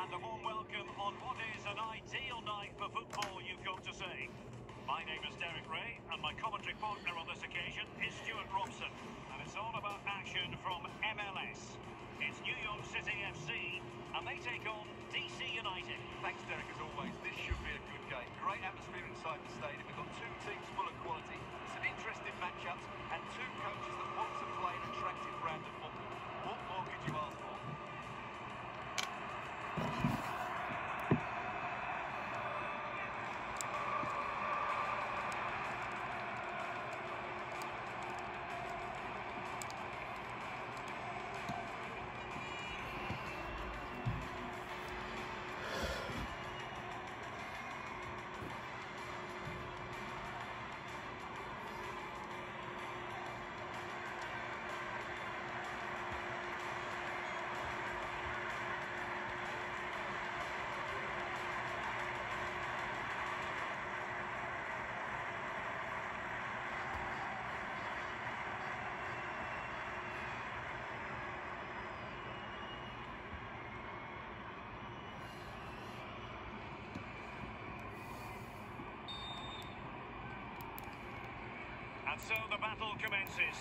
And a warm welcome on what is an ideal night for football, you've got to say. My name is Derek Ray, and my commentary partner on this occasion is Stuart Robson. And it's all about action from MLS. It's New York City FC, and they take on DC United. Thanks, Derek, as always. This should be a good game. Great atmosphere inside the stadium. We've got two teams full of quality, some interesting matchups, and two coaches that want to play an attractive brand of football. What more could you ask for? And so the battle commences.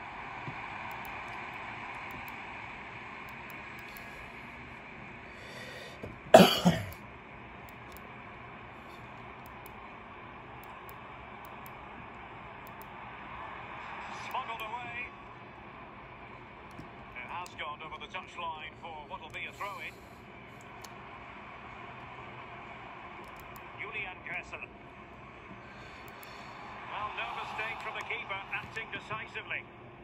Smuggled away. It has gone over the touchline for what will be a throw-in. Julian Gressel. Well, no mistake from the keeper, acting decisively.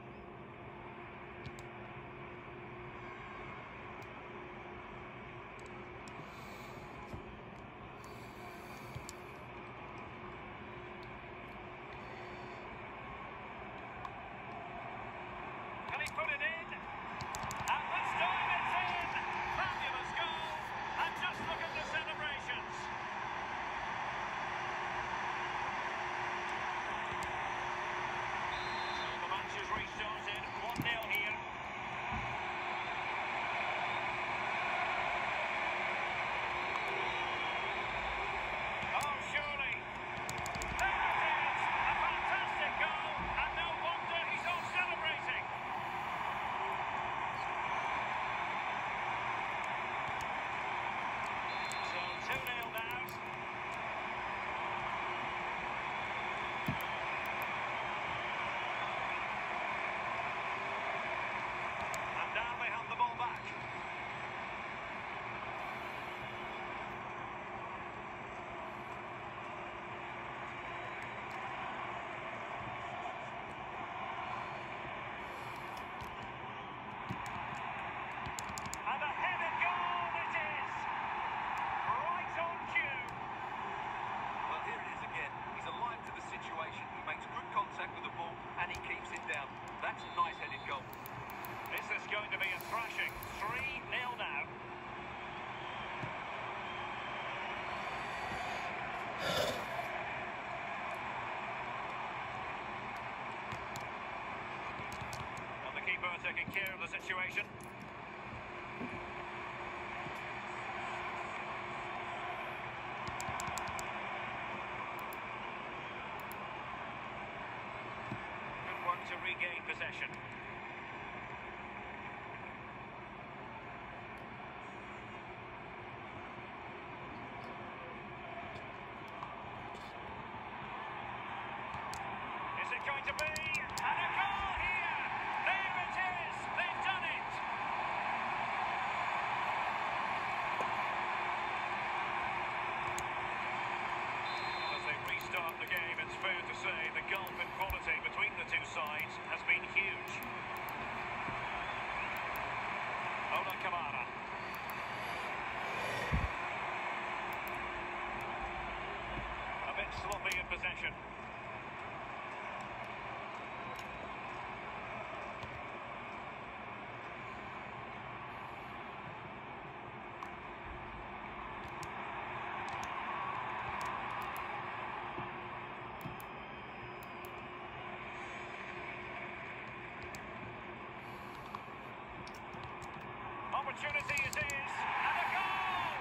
Can he put it in? And this time it's in! Fabulous goal! And just look at the celebrations! Restarted 1-0 here. Oh, surely. There it is. A fantastic goal. And no wonder he's all celebrating. So 2-0 now. That's a nice-headed goal. This is going to be a thrashing. 3-0 now. And the keeper taking care of the situation. To regain possession. Is it going to be? And a goal here! There it is! They've done it! As they restart the game, it's fair to say the gulf in quality between the two sides has been huge. Ola Kamara. A bit sloppy in possession. Opportunity it is, and a goal!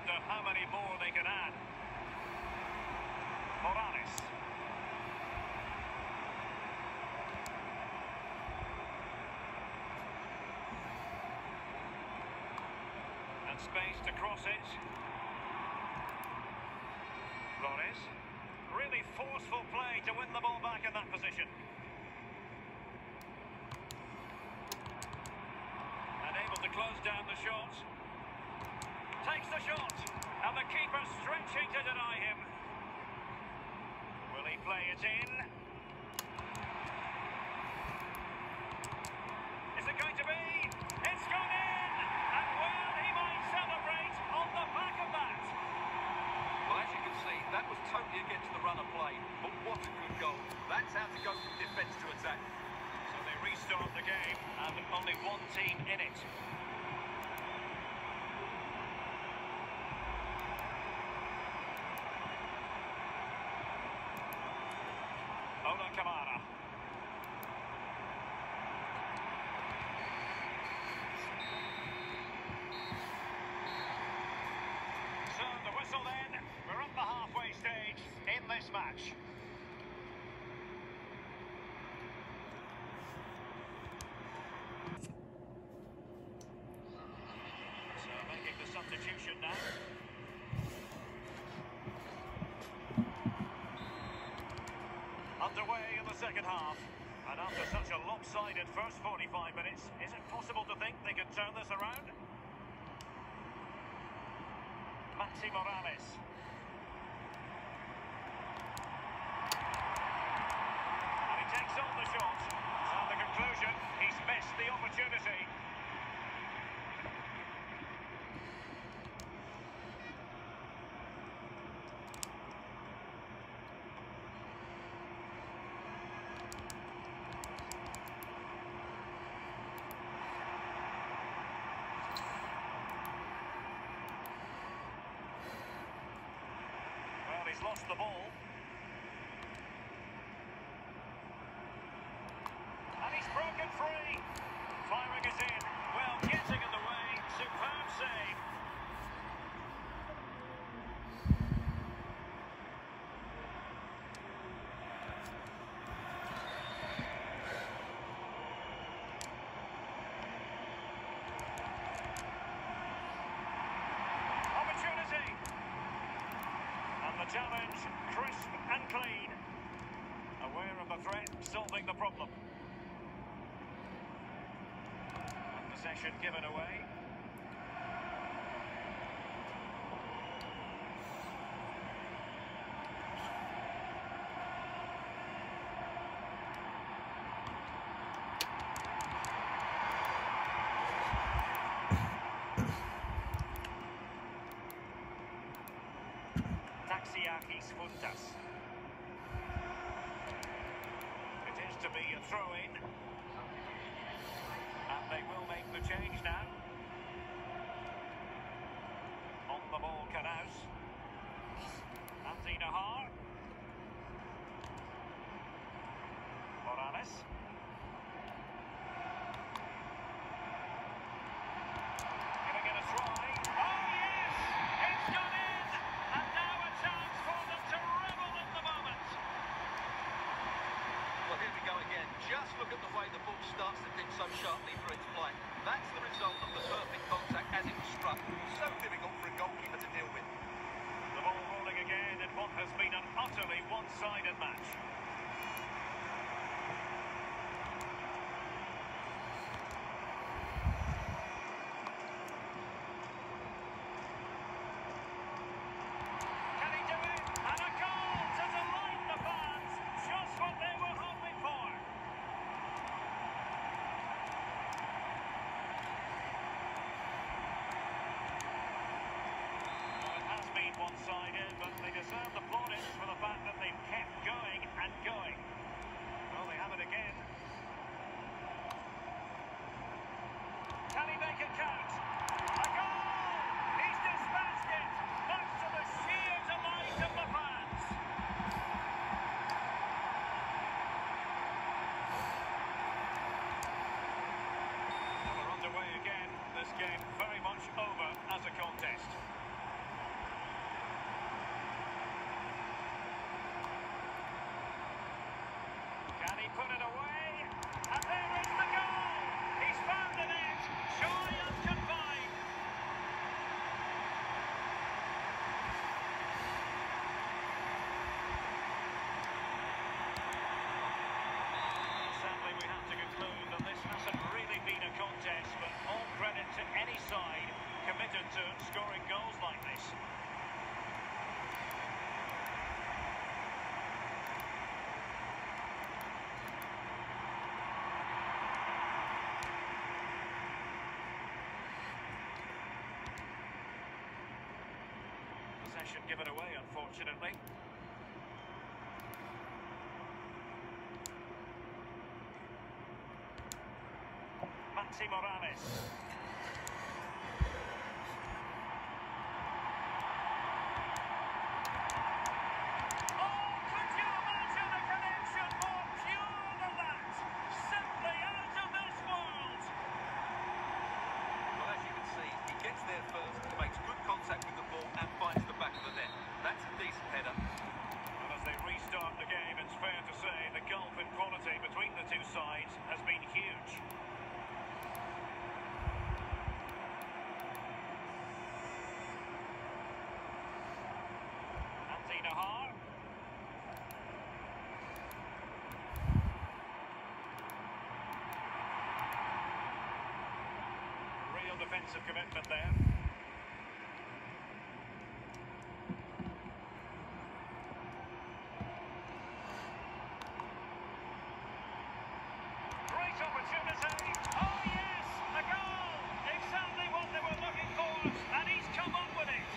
wonder how many more they can add. Morales. And space to cross it. Flores. Really forceful play to win the ball back in that position. And able to close down the shot. Takes the shot. And the keeper stretching to deny him. Will he play it in? Is it going to be? It's gone in! And well, he might celebrate on the back of that. Well, as you can see, that was totally against the run of play. But what a good goal. That's how to go from defence to attack. So they restart the game, and only one team in it. Ola Kamara. So the whistle then. We're at the halfway stage in this match. So making the substitution now. Underway in the second half, and after such a lopsided first 45 minutes, is it possible to think they can turn this around? Morales. And he takes on the shot. And the conclusion, he's missed the opportunity. He's lost the ball. And he's broken free. Firing it in. Well, getting in the way. Superb save. Opportunity. The challenge, crisp and clean. Aware of the threat, solving the problem. And possession given away. Yankee Stadium. It is to be a throw-in. And they will make the change now. On the ball, Canaus. Anthony Nahar. Morales. Giving it a try. Oh, yes! It's gone in! And now a chance for them to revel in the moment. Well, here we go again. Just look at the way the ball starts to dip so sharply for its flight. That's the result of the perfect contact as it was struck. So difficult for a goalkeeper to deal with. The ball rolling again in what has been an utterly one-sided match. One-sided, but they deserve the plaudits for the fact that they've kept going and going. Well, they have it again. Can he make it count? A goal! He's dispatched it, much to the sheer delight of the fans. Well, we're underway again. This game very much over as a contest. put it away, and there is the goal! He's found the net, shy and confined. Sadly, we have to conclude that this hasn't really been a contest, but all credit to any side committed to scoring goals like this. Possession given away, unfortunately. Morales. Oh, could you imagine a connection more pure than that? Simply out of this world. Well, as you can see, he gets there first, makes good contact with the ball and finds the back of the net. That's a decent header. And as they restart the game, it's fair to say the gulf in quality between the two sides has been huge. Real defensive commitment there. Great opportunity. Oh yes, a goal. Exactly what they were looking for, and he's come up with it.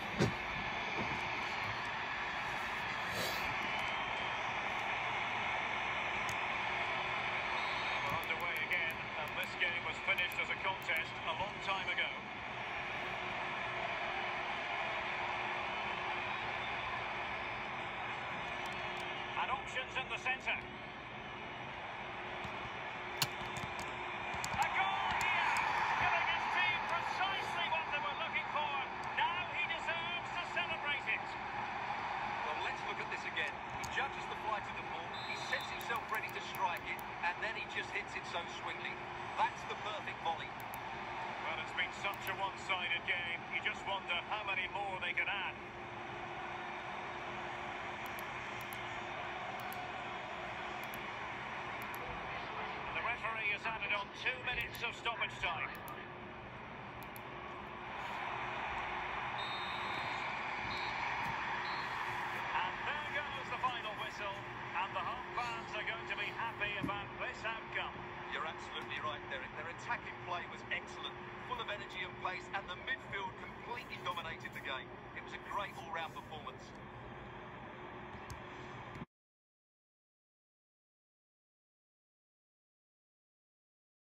We're underway again, and this game was finished as a contest a long time ago. And options in the centre. A goal here, giving his team precisely what they were looking for. Now he deserves to celebrate it. Well, let's look at this again. He judges the flight of the ball, he sets himself ready to strike it, and then he just hits it so swingly. That's the perfect volley. Well, it's been such a one-sided game, you just wonder how many more they can add. The referee has added on 2 minutes of stoppage time. And there goes the final whistle, and the home fans are going to be happy about this outcome. You're absolutely right, Derek. Their attacking play was excellent, full of energy and pace, and the midfield completely dominated the game. It was a great all-round performance.